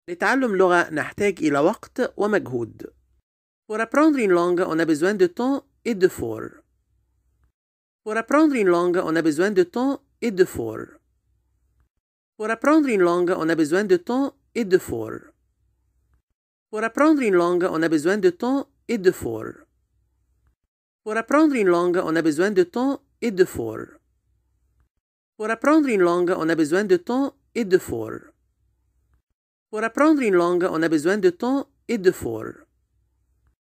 لتعلم لغة نحتاج إلى وقت ومجهود. Pour apprendre une langue, on a besoin de temps et d'effort. Pour apprendre une langue, on a besoin de temps et d'effort. Pour apprendre une langue, on a besoin de temps et d'effort. Pour apprendre une langue, on a besoin de temps et d'effort. Pour apprendre une langue, on a besoin de temps et d'effort. Pour apprendre une langue, on a besoin de temps et d'effort. Pour apprendre une langue, on a besoin de temps et d'effort.